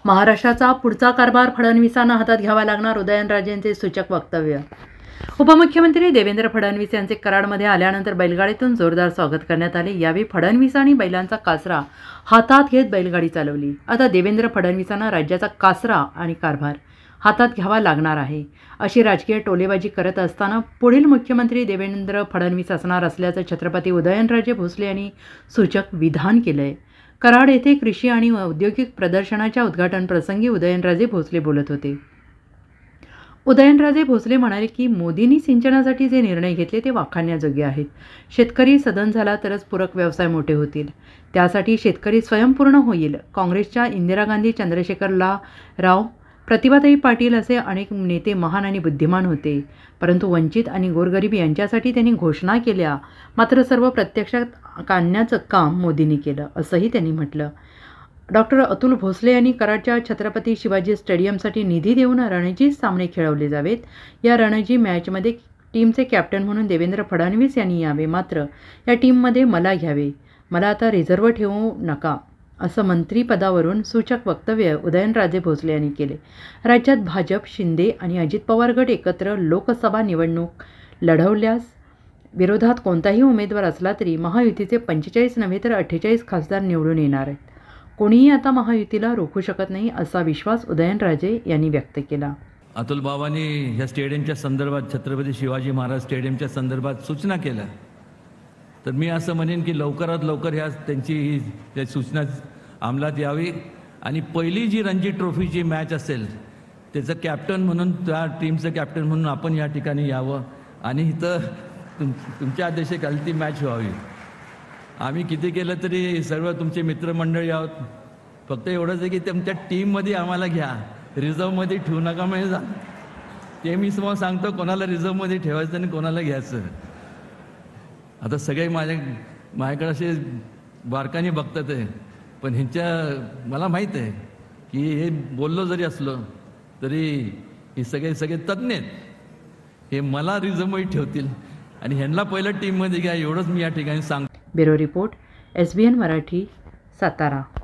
महाराष्ट्राचा पुढचा कारभार फडणवीसांना हातात घ्यावा लागणार, उदयनराजेंचे सूचक वक्तव्य. उपमुख्यमंत्री देवेंद्र फडणवीस यांचे कराडमध्ये आल्यानंतर बैलगाडीतून जोरदार स्वागत करण्यात आले. यावेळी फडणवीसांनी बैलांचा कासरा हातात घेत बैलगाडी चालवली. आता देवेंद्र फडणवीसांना राज्याचा कासरा आणि कारभार हातात घ्यावा लागणार आहे, अशी राजकीय टोलेबाजी करत असताना पुढील मुख्यमंत्री देवेंद्र फडणवीस असणार असल्याचं छत्रपती उदयनराजे भोसले यांनी सूचक विधान केलंय. कराड येथे कृषी आणि औद्योगिक प्रदर्शनाच्या उद्घाटन प्रसंगी उदयनराजे भोसले बोलत होते. उदयनराजे भोसले म्हणाले की मोदींनी सिंचनासाठी जे निर्णय घेतले ते वाखाणण्याजोगे आहेत. शेतकरी सदन झाला तरच पूरक व्यवसाय मोठे होतील. त्यासाठी शेतकरी स्वयंपूर्ण होईल. काँग्रेसच्या इंदिरा गांधी, चंद्रशेखर राव, प्रतिभाताई पाटील असे अनेक नेते महान आणि बुद्धिमान होते, परंतु वंचित आणि गोरगरीब यांच्यासाठी त्यांनी घोषणा केल्या, मात्र सर्व प्रत्यक्षात आणण्याचं काम मोदींनी केलं, असंही त्यांनी म्हटलं. डॉक्टर अतुल भोसले यांनी कराडच्या छत्रपती शिवाजी स्टेडियमसाठी निधी देऊन रणजी सामने खेळवले जावेत. या रणजी मॅचमध्ये टीमचे कॅप्टन म्हणून देवेंद्र फडणवीस यांनी यावे, मात्र या टीममध्ये मला घ्यावे, मला आता रिझर्व्ह ठेवू नका, असं मंत्रिपदावरून सूचक वक्तव्य उदयनराजे भोसले यांनी केले. राज्यात भाजप, शिंदे आणि अजित पवार गट एकत्र लोकसभा निवडणूक लढवल्यास विरोधात कोणताही उमेदवार असला तरी महायुतीचे 45 नव्हे तर 48 खासदार निवडून येणार आहेत. कोणीही आता महायुतीला रोखू शकत नाही, असा विश्वास उदयनराजे यांनी व्यक्त केला. अतुल बाबांनी ह्या स्टेडियमच्या संदर्भात, छत्रपती शिवाजी महाराज स्टेडियमच्या संदर्भात सूचना केल्या, तर मी असं म्हणेन की लवकरात लवकर ह्या त्यांची त्या सूचना अंमलात यावी आणि पहिली जी रणजी ट्रॉफीची मॅच असेल त्याचं कॅप्टन म्हणून, त्या टीमचं कॅप्टन म्हणून आपण या ठिकाणी यावं आणि इथं तुमच्या आदेशाखाली ती मॅच व्हावी. आम्ही किती केलं तरी सर्व तुमचे मित्रमंडळी आहोत. फक्त एवढंच आहे की तुमच्या टीममध्ये आम्हाला घ्या, रिझर्वमध्ये ठेवू नका. म्हणजे ते मी तुम्हाला सांगतो, कोणाला रिझर्वमध्ये ठेवायचं आणि कोणाला घ्यायचं. आता सगळे माझ्याकडे असे बारकाने बघतात आहे, पण ह्यांच्या मला माहीत आहे की हे बोललो जरी असलो तरी हे सगळे तज्ञ आहेत. हे मला रिझर्वमध्ये ठेवतील आणि ह्यांना पहिलं टीममध्ये घ्या, एवढंच मी या ठिकाणी सांगतो. Bureau report, SBN Marathi, Satara.